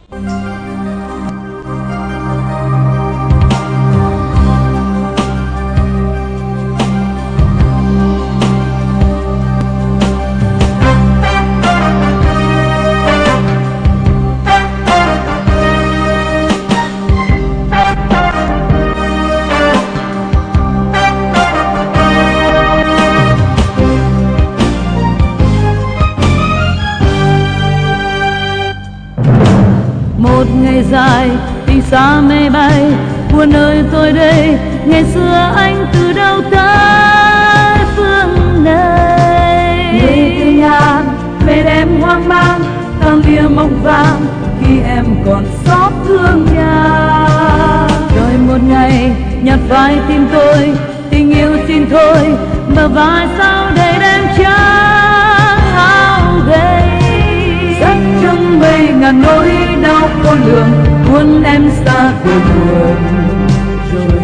Một ngày dài tình xa mây bay, buồn ơi tôi đây, ngày xưa anh từ đâu tới phương này. Người từ nhà về đêm hoang mang, tan bia mộng vàng khi em còn xót thương nhà. Rồi một ngày nhặt vai tim tôi, tình yêu xin thôi, bờ vai sao đầy đêm trắng áo gầy. Sắc trong mây ngàn nỗi đau khôn lường, cuốn em xa về buồn rồi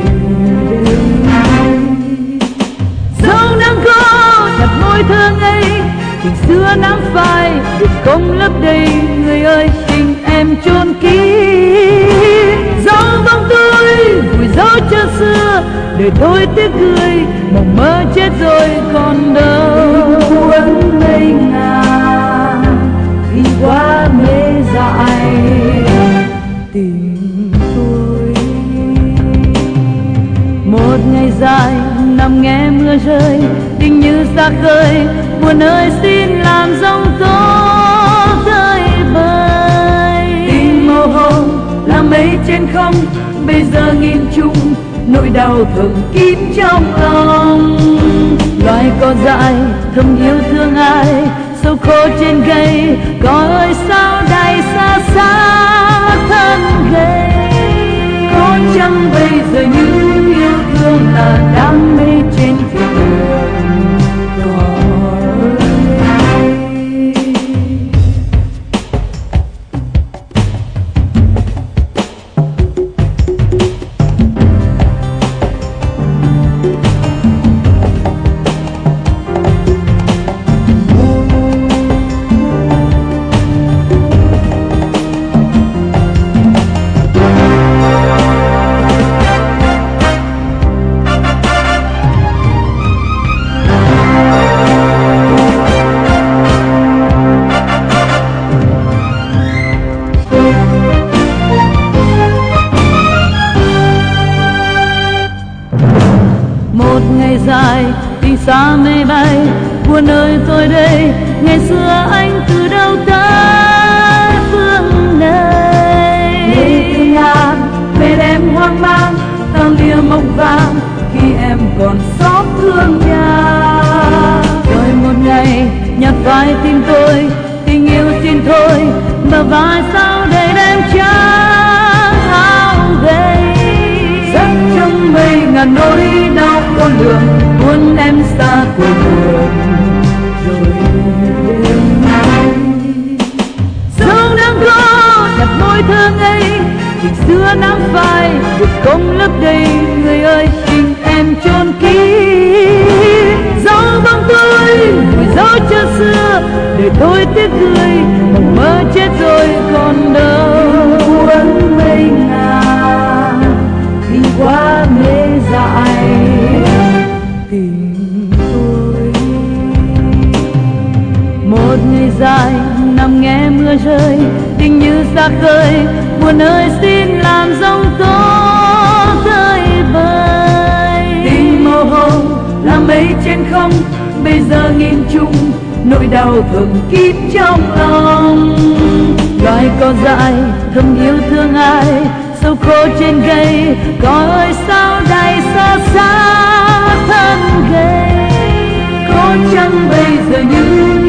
đến. Dẫu nắng khô đặt môi thơ ngây, tình xưa nắng phai được không lấp đầy. Người ơi tình em chôn kín, dẫu bóng tôi vùi dấu chân xưa, đời tôi tiếc cười, mộng mơ chết rồi còn đâu. Cuốn mây ngàn khi quá mê dại tình tôi. Một ngày dài nằm nghe mưa rơi, tình như xa khơi, buồn ơi xin làm giông tố tới bơi. Tình màu hồng là mây trên không, bây giờ nhìn chung nỗi đau thầm kín trong lòng. Loài cỏ dại thầm yêu thương ai, sâu khô trên cây, cỏ ơi sao đầy xa xa thân gầy. Có chăng bây giờ những yêu thương là đam mê trên thiên đường cỏ ơi. Một ngày dài tình xa mây bay, buồn ơi tôi đây, ngày xưa anh từ đâu tới phương này. Người từ nhà về đêm hoang mang, tan bia mộng vàng khi em còn xót thương nhà. Rồi một ngày nhặt vai tim tôi, tình yêu xin thôi, bờ vai sao đầy đêm trắng áo gầy. Sắc trong mây ngàn nỗi đau khôn lường, cuốn em xa quê hương rồi đến. Dẫu nắng khô đặt môi thơ ngây, tình xưa nắng phai được không lấp đầy. Người ơi tình em chôn kín, dẫu bóng tôi vùi dấu chân xưa, đời tôi tiếc cười, mộng mơ chết rồi còn đâu. Cuốn mây ngàn khi quá mê dại tình tôi. Một ngày dài nằm nghe mưa rơi, tình như xa khơi, buồn ơi xin làm giông tố tới bơi. Tình màu hồng là mây trên không, bây giờ nhìn chung nỗi đau thầm kín trong lòng. Loài cỏ dại thầm yêu thương ai, sâu khô trên cây, cỏ ơi sao đầy xa xa thân gầy. Có chăng bây giờ những